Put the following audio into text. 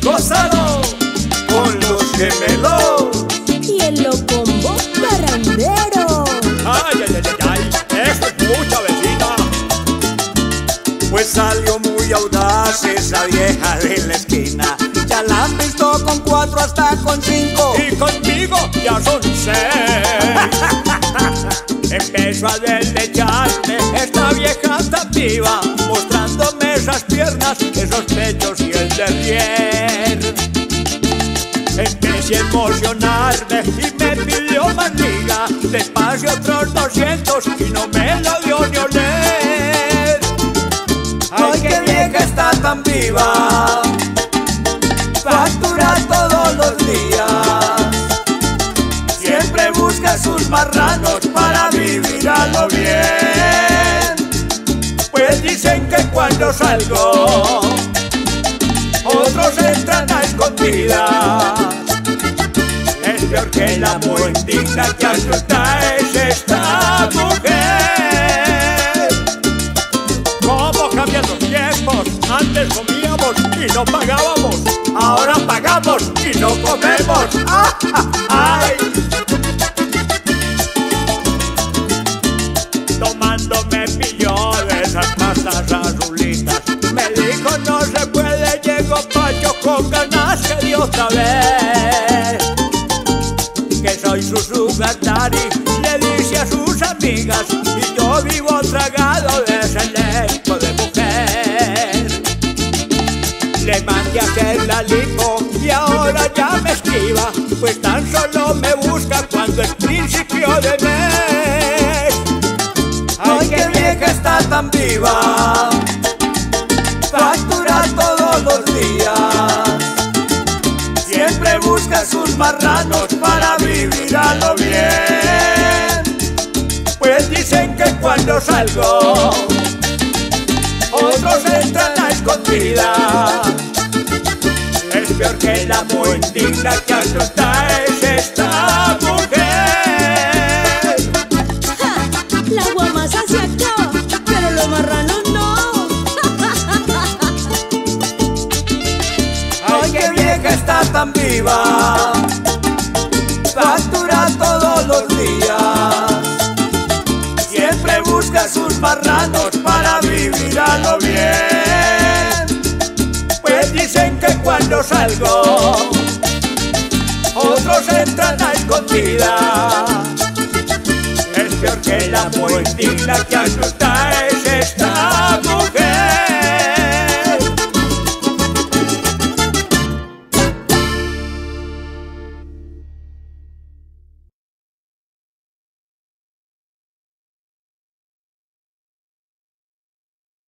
gozado con los gemelos y el locombo barrandero. Ay, ay, ay, ay, eso es mucha vecina. Pues salió muy audaz esa vieja de la esquina. Ya la han visto con 4 hasta con 5. Y conmigo ya son 6. Empezó a deslecharme esta vieja tan viva, mostrándome esas piernas, esos pechos y el derrier. Empecé a emocionarme y me pidió más liga. Despacio otros 200 y no me lo dio ni oler. Ay, qué vieja está tan viva, factura todos los días. Siempre busca sus marranos para vivir a lo bien. Pues dicen que cuando salgo otros entran a escondidas. Es peor que la muendita que asusta es esta mujer. ¿Cómo cambian los tiempos? Antes comíamos y no pagábamos, ahora pagamos y no comemos. ¡Ay! Tomando me pilló de esas pastas azulitas. Me dijo no se puede, llegó Pacho con ganas que de otra vez. Que soy su sugar daddy, le dice a sus amigas. Y yo vivo tragado de ese elenco de mujer. Le mandé a hacer la lipo y ahora ya me esquiva, pues tan solo me busca cuando es principio de mes. Ay, qué vieja está tan viva, factura todos los días. Siempre busca sus marranos para vivir a lo bien. Pues dicen que cuando salgo otros entran a escondidas. Es peor que la muendita que asusta es esta mujer. ¡Ja! La guamasa se acaba, pero los marranos no. Ay, qué vieja está tan viva, factura todos los días. Siempre busca sus marranos para vivir a lo bien. Pues dicen que cuando salgo otros entran a escondidas. Es peor que la muendita que asusta es esta mujer.